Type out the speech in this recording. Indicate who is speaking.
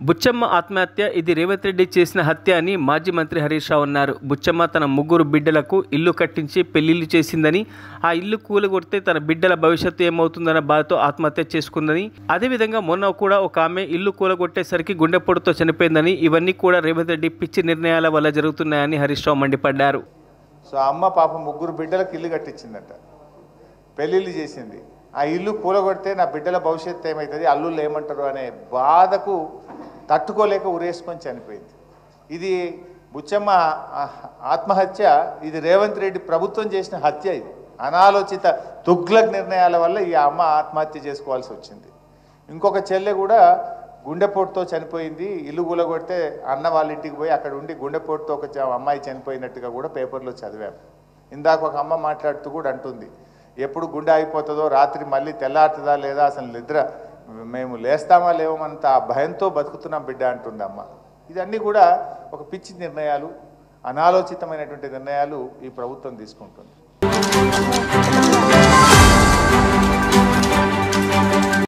Speaker 1: బుచ్చమ్మ ఆత్మహత్య ఇది రేవంత్ రెడ్డి చేసిన హత్య అని మాజీ మంత్రి హరీష్ రావు అన్నారు. బుచ్చమ్మ తన ముగ్గురు బిడ్డలకు ఇల్లు కట్టించి పెళ్లిళ్లు చేసిందని, ఆ ఇల్లు కూలగొడితే తన బిడ్డల భవిష్యత్తు ఏమవుతుందన్న బాధతో ఆత్మహత్య చేసుకుందని, అదేవిధంగా మొన్న కూడా ఒక ఆమె ఇల్లు కూలగొట్టేసరికి గుండెపోటుతో చనిపోయిందని, ఇవన్నీ కూడా రేవంత్ రెడ్డి పిచ్చి నిర్ణయాల వల్ల జరుగుతున్నాయని హరీష్ రావు మండిపడ్డారు.
Speaker 2: సో అమ్మ పాప ముగ్గురు బిడ్డలకు ఇల్లు కట్టించిందట, పెళ్ళిళ్ళు చేసింది. ఆ ఇల్లు కూలగొడితే నా బిడ్డల భవిష్యత్తు ఏమవుతుంది, అల్లుళ్ళు ఏమంటారు అనే బాధకు తట్టుకోలేక ఉరేసుకొని చనిపోయింది. ఇది బుచ్చమ్మ ఆత్మహత్య, ఇది రేవంత్ రెడ్డి ప్రభుత్వం చేసిన హత్య. ఇది అనాలోచిత తుగ్లక్ నిర్ణయాల వల్ల ఈ అమ్మ ఆత్మహత్య చేసుకోవాల్సి వచ్చింది. ఇంకొక చెల్లె కూడా గుండెపోటుతో చనిపోయింది. ఇల్లు కూలగొడితే అన్న వాళ్ళ ఇంటికి పోయి అక్కడ ఉండి గుండెపోటుతో ఒక అమ్మాయి చనిపోయినట్టుగా కూడా పేపర్లో చదివాము. ఇందాక ఒక అమ్మ మాట్లాడుతూ కూడా అంటుంది, ఎప్పుడు గుండె అయిపోతుందో, రాత్రి మళ్ళీ తెల్లారుతుందా లేదా, అసలు నిద్ర మేము లేస్తామా లేవమంత భయంతో బతుకుతున్నాం బిడ్డ అంటుంది అమ్మ. ఇదన్నీ కూడా ఒక పిచ్చి నిర్ణయాలు, అనాలోచితమైనటువంటి నిర్ణయాలు ఈ ప్రభుత్వం తీసుకుంటుంది.